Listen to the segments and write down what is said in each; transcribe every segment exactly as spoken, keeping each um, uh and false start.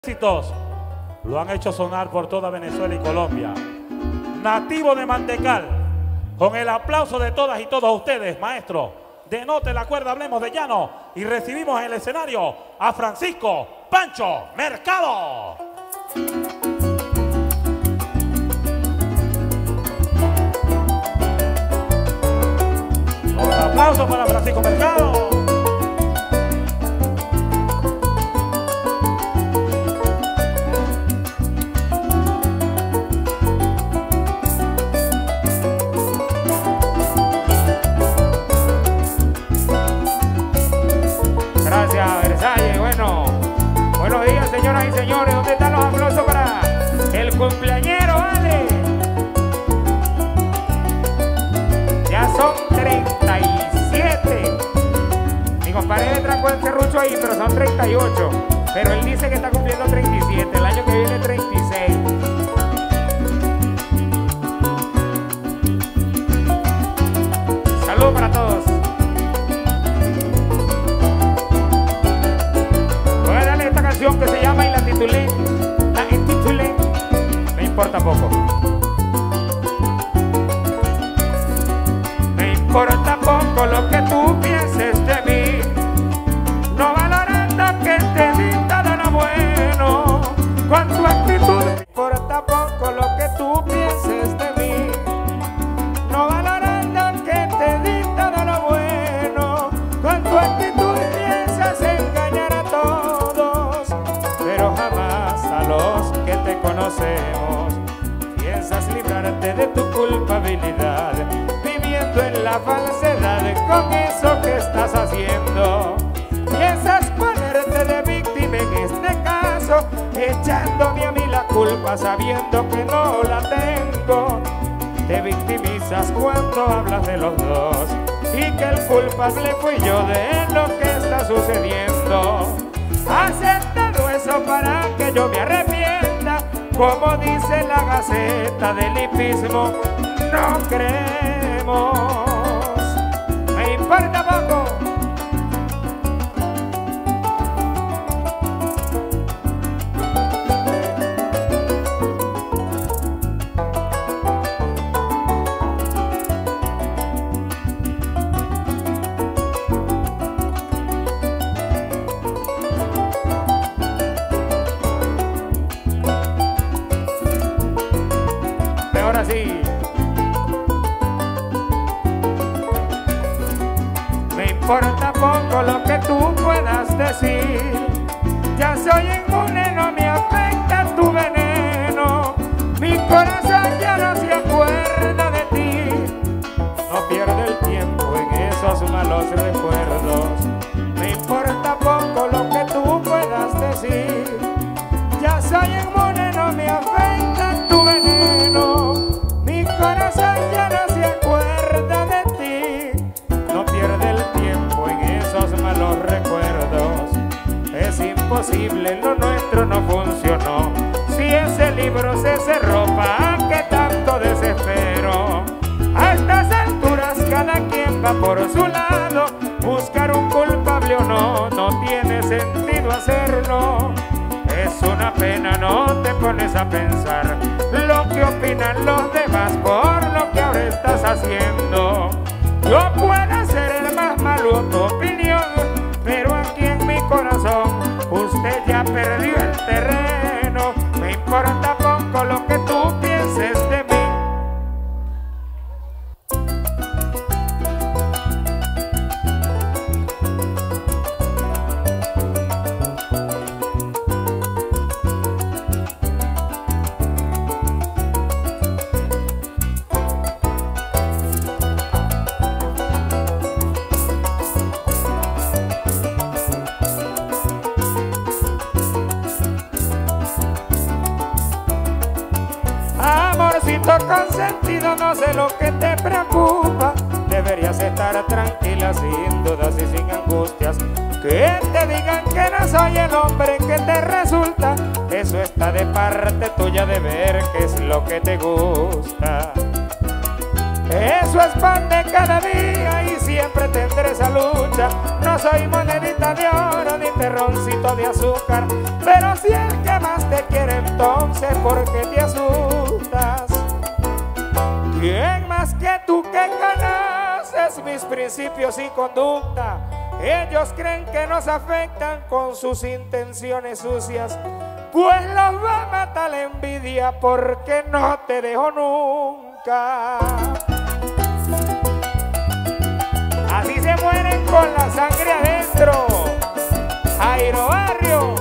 Éxitos lo han hecho sonar por toda Venezuela y Colombia. Nativo de Mantecal, con el aplauso de todas y todos ustedes, maestro, denote la cuerda, hablemos de llano y recibimos en el escenario a Francisco Pancho Mercado. Un aplauso para Francisco Mercado. Gracias, Versalles. Bueno, buenos días, señoras y señores. ¿Dónde están los aplausos para el cumpleañero, vale? Ya son treinta y siete. Mi compadre me trajo el serrucho ahí, pero son treinta y ocho. Pero él dice que está cumpliendo treinta y siete. El año que viene treinta y seis. Saludos para todos. Que se llama y la titulé, la intitulé, me importa poco. Me importa poco lo que tú pienses de mí, no valorando que te di todo lo bueno con tu actitud. Me importa poco lo que tú pienses de mí, no valorando que te di todo lo bueno con tu actitud. Piensas engañar a todos, pero jamás a los que te conocemos. Piensas librarte de tu culpabilidad, viviendo en la falsedad con eso que estás haciendo. Piensas ponerte de víctima en este caso, echándome a mí la culpa sabiendo que no la tengo. Te victimizas cuando hablas de los dos y que el culpable fui yo de lo que está sucediendo. Aceptado eso para que yo me arrepienta, como dice la Gaceta del Hipismo, no creemos. Me importa poco. Ahora sí. Me importa poco lo que tú puedas decir, ya soy inmune, no me afecta tu veneno. Mi corazón ya no se acuerda de ti, no pierde el tiempo en esos malos recuerdos. Me importa poco lo que tú puedas decir, ya soy inmune, no me afecta tu veneno. Mi corazón ya no se acuerda de ti, no pierde el tiempo en esos malos recuerdos. Es imposible, lo nuestro no funcionó. Si ese libro se cerró, ¿para qué tanto desespero? A estas alturas cada quien va por su lado, buscar un culpable o no, no tiene sentido hacerlo. Es una pena, no te pones a pensar lo que opinan los demás por lo que ahora estás haciendo. Yo puedo ser el más malo, tu opinión, pero aquí en mi corazón usted ya perdió el terreno. Me importa poco lo que tú pienses de mí. Amorcito consentido, no sé lo que te preocupa. Deberías estar tranquila, sin dudas y sin angustias. Que te digan que no soy el hombre que te resulta, eso está de parte tuya de ver qué es lo que te gusta. Eso es pan de cada día y siempre tendré esa lucha. No soy monedita de oro ni terroncito de azúcar, pero si el que más te quiere, entonces ¿por qué te asustas? ¿Quién más que tú que conoces mis principios y conducta? Ellos creen que nos afectan con sus intenciones sucias, pues los va a matar la envidia porque no te dejo nunca. Así se mueren con la sangre adentro. Jairo Barrio.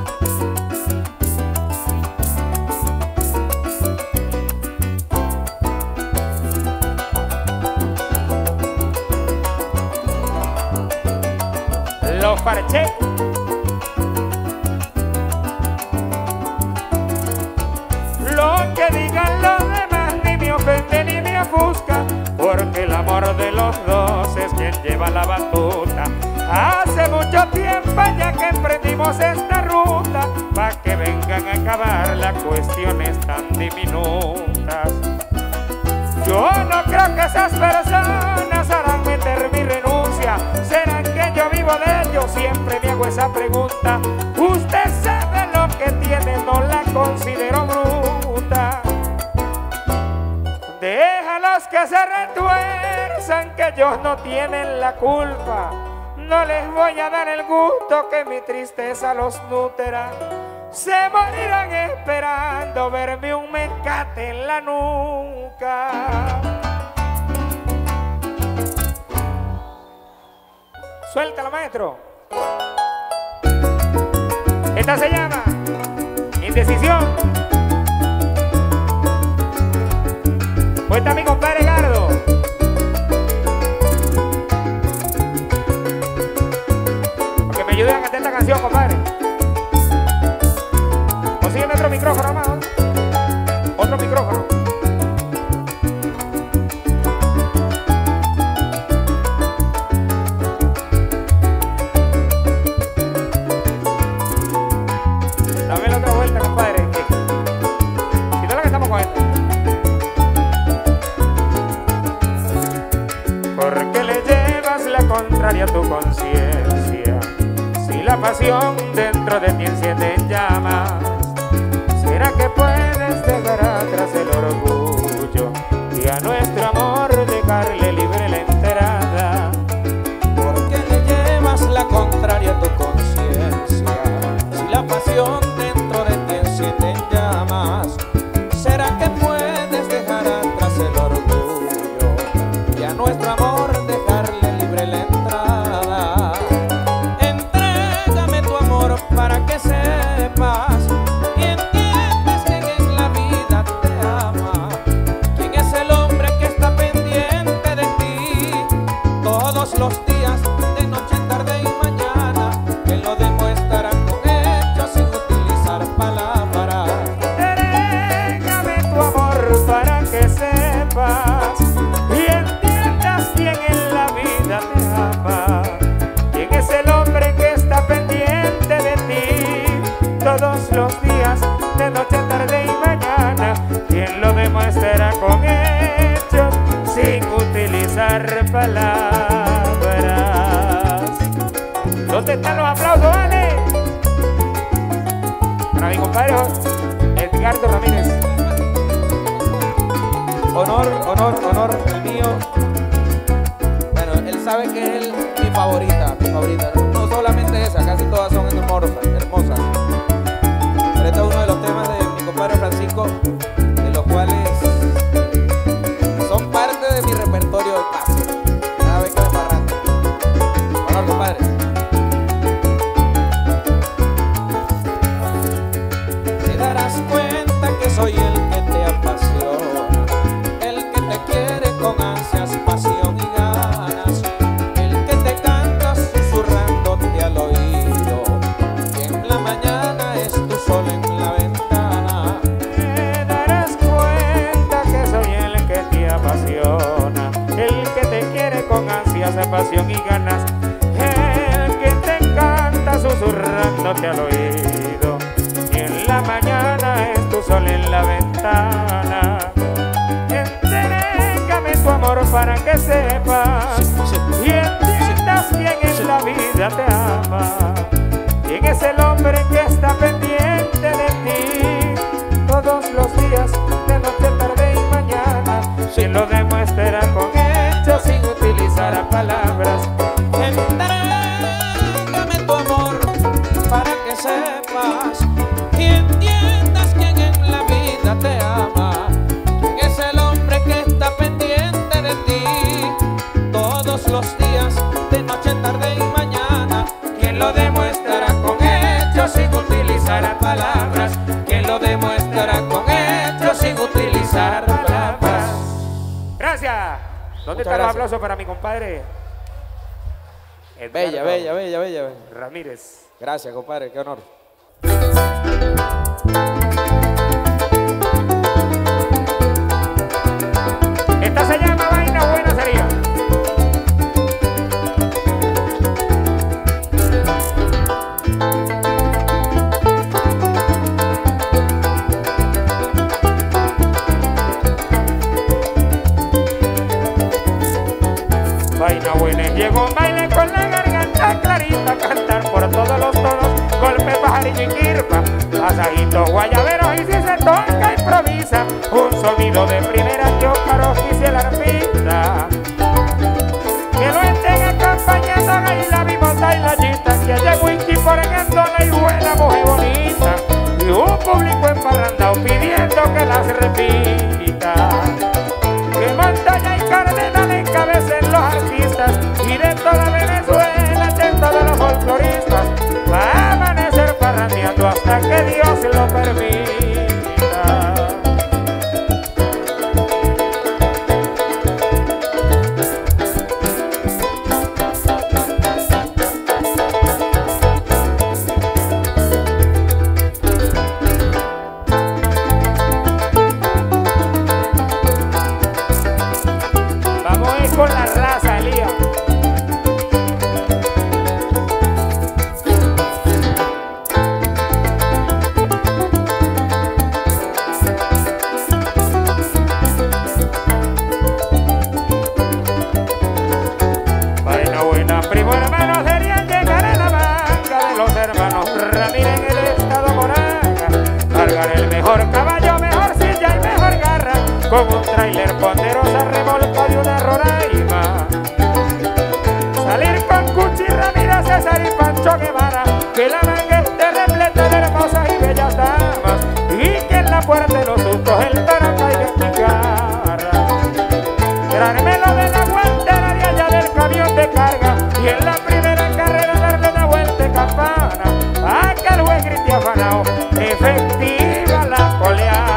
Los parché. Lo que digan los demás ni me ofende ni me ofusca, porque el amor de los dos es quien lleva la batuta. Hace mucho tiempo ya que emprendimos esta ruta, pa' que vengan a acabar las cuestiones tan diminutas. Yo no creo que esas personas harán meter mi renuncia. ¿Serán que yo vivo de ellos? Siempre me hago esa pregunta. Usted sabe lo que tiene, no la considero bruta. Déjalos que se retuerzan, que ellos no tienen la culpa. No les voy a dar el gusto que mi tristeza los nutra. Se morirán esperando verme un mecate en la nuca. Suéltalo, maestro. Esta se llama Indecisión. Pues está mi compadre Gardo. Porque me ayuden a cantar esta canción, compadre. Consígueme otro micrófono más. Otro micrófono. Dame la otra vuelta, compadre. Si no la cantamos con esta. ¿Por qué le llevas la contraria a tu conciencia? Si la pasión dentro de ti enciende en llamas, ¿será que puedes dejar atrás el orgullo y a nuestro amor dejarle libre la entrada? ¿Por qué le llevas la contraria a tu conciencia? Si la pasión dentro de ti enciende en llamas, ¿será que puedes dejar atrás el orgullo y a nuestro amor dejarle libre la entrada? Entrégame tu amor para que sepas y entiendas quién en la vida te ama, quién es el hombre que está pendiente de ti todos los días, de noche, tarde y mañana. Él lo demuestra con hechos sin utilizar palabras. Entrégame tu amor para que sepas y entiendas quién en la vida te ama, quién es el hombre que está pendiente de ti todos los días, de noche, tarde y mañana. Quien lo demuestra con hechos sin utilizar palabras. ¿Dónde están los aplausos, vale? Para mi compadre Edgardo Ramírez. Honor, honor, honor, el mío. Bueno, él sabe que es el, mi favorita, mi favorita. No solamente esa, casi todas son hermosas, hermosas. Pero este es uno de los temas de mi compadre Francisco, de los cuales son parte de mi repertorio de casa. Cada vez que me parrando. Honor, compadre. Te darás cuenta que soy el que te apasiona, el que te quiere con ansias, pasión y ganas, el que te canta susurrándote al oído, y en la mañana es tu sol en la ventana. Te darás cuenta que soy el que te apasiona, el que te quiere con ansias, pasión y ganas, el que te encanta susurrándote al oído, y en la mañana es tu sol en la ventana. Entrégame tu amor que sepas y entiendas quién en la vida te ama, quién es el hombre que está pendiente de ti todos los días, de noche, tarde y mañana. Si lo demuestra con hechos sin utilizar palabras. Entrégame tu amor para que sepas y entiendas quién en la vida te ama, quién es el hombre que está pendiente de ti todos los días, de noche, tarde y mañana. Quien lo demuestra con hechos sin utilizar palabras, quien lo demuestra con hechos sin utilizar palabras. Gracias. ¿Dónde están los aplausos para mi compadre? Bella, bella, bella, bella. Ramírez. Gracias, compadre, qué honor. Esta se llama Vaina Buena Sería. Vaina buena, llegó un baile con la garganta clarita, cantar por todos los tonos, golpe, pajarillo y quirpa, pasajitos, guayaberos, y si se toca improvisa, un sonido de primera que Óscar oficia el arpista. Que lo estén acompañando ahí la bimota y la chita, que haya whisky por engandola y buena mujer bonita, y un público emparrandado pidiendo que las repita. Que Montaña y Cardenal encabecen los artistas y de toda Venezuela, de todos los folcloristas, va a amanecer parrandeando hasta que Dios lo permita. Con la raza, Elías. Vaina buena, primo hermano, serían llegar a la banca de los hermanos Ramírez en el estado Moraga, cargar el mejor caballo, mejor silla y mejor garra, con un tráiler ponderosa remolco de una Roraima. Salir con Cuchi, Ramírez, César y Pancho Guevara, que la manga esté repleta de hermosas y bellas damas, y que en la puerta de los sustos el toro caiga en mi cara. Traérmelo de la guantera de allá del camión de carga, y en la primera carrera darle una vuelta de campana, a que el juez grite afanao, efectiva la coleada.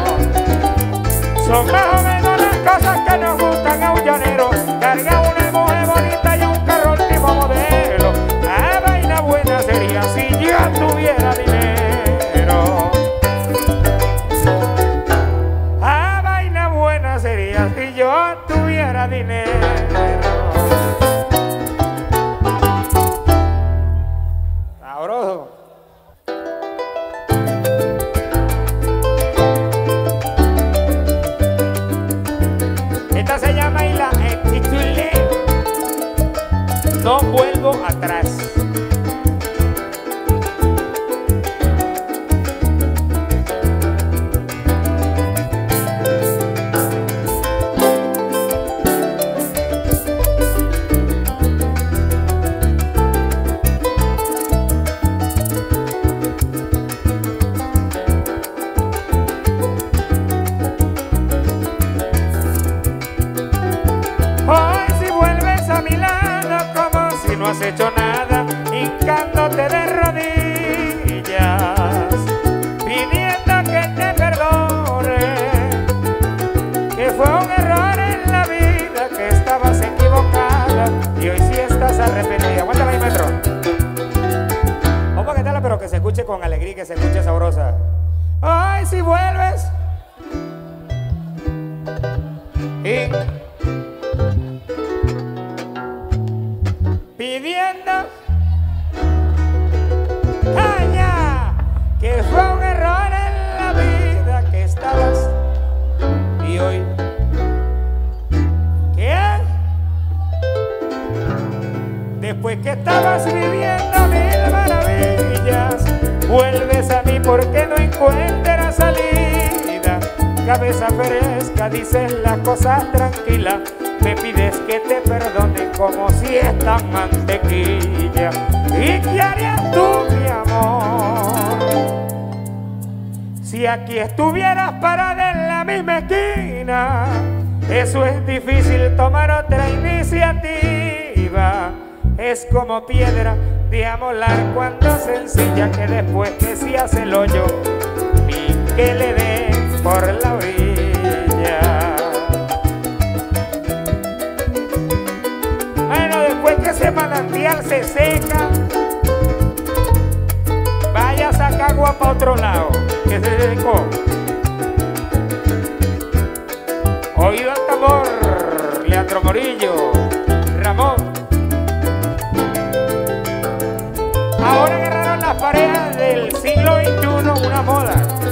Son más o menos las cosas que nos gustan a un llanero. Carga una mujer dinero. Sabroso. Esta se llama y la intitulé No vuelvo atrás. No has hecho nada, hincándote de rodillas, pidiendo que te perdone, que fue un error en la vida, que estabas equivocada y hoy sí estás arrepentida. Aguántame ahí, maestro. Vamos a cantarla, pero que se escuche con alegría, que se escuche sabrosa. Ay, si vuelves y pidiendo caña, que fue un error en la vida, que estabas y hoy ¿qué? Después que estabas viviendo mil maravillas, vuelves a mí porque no encuentras salida. Cabeza fresca, dices las cosas tranquilas, me pides que te perdone como si es tan mantequilla. ¿Y qué harías tú, mi amor, si aquí estuvieras parada en la misma esquina? Eso es difícil, tomar otra iniciativa. Es como piedra de amolar cuando sencilla, que después que se hace el hoyo ni que le dé por la orilla. Después que ese manantial se seca, vaya a sacar agua para otro lado, que se secó. Oído al tambor, Leandro Morillo, Ramón. Ahora agarraron las parejas del siglo veintiuno, una moda.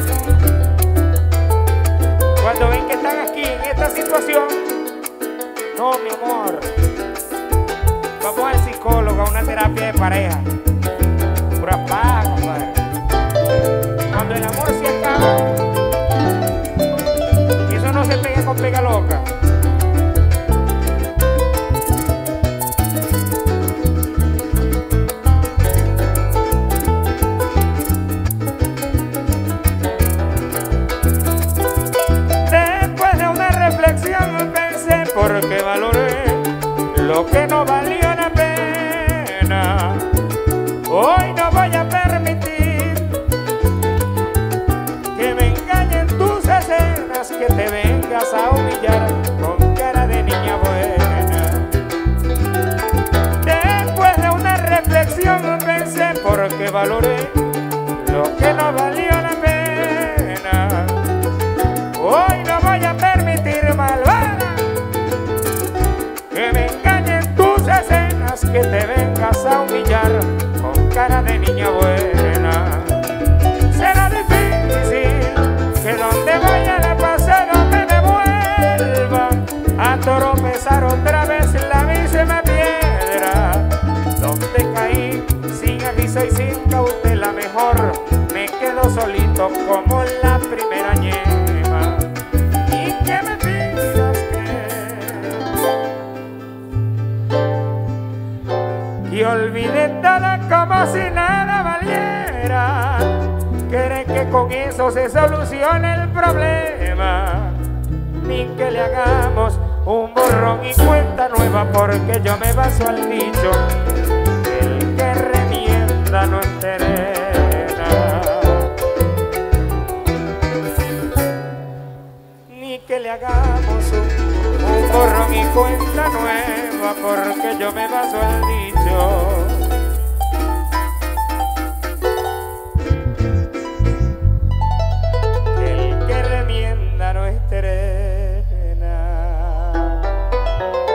Cuando ven que están aquí en esta situación, no, mi amor, vamos al psicólogo, a una terapia de pareja. Pura paja, compadre. Cuando el amor se acaba, eso no se pega con pega loca. Después de una reflexión pensé, porque valoré lo que no valió la pena. Hoy no voy a permitir que me engañen tus escenas, que te vengas a humillar con cara de niña buena. Después de una reflexión pensé, porque valoré lo que no valió la pena. Hoy no voy a permitir, malvada, que me engañen tus escenas, que te vengas a humillar con cara de niña buena. Será difícil que donde vaya la pasada me devuelva a tropezar otra vez la misma piedra. Donde caí sin aviso y sin cautela, mejor me quedo solito como la primera ñema. Y que me pidas que y olvidé todo como si nada valiera. ¿Cree que con eso se soluciona el problema? Ni que le hagamos un borrón y cuenta nueva, porque yo me baso al dicho: el que remienda no enterena. Ni que le hagamos un, un borrón y cuenta nueva, porque yo me baso al dicho: el que remienda no estrena.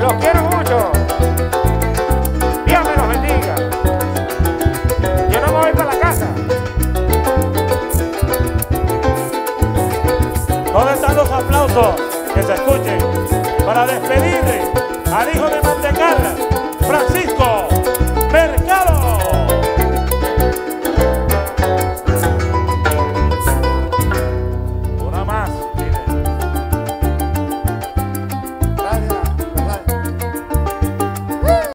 Los quiero mucho. Dios me los bendiga. Yo no me voy para la casa. ¿Dónde están los aplausos que se escuchen para despedir al hijo de Mantecal, Francisco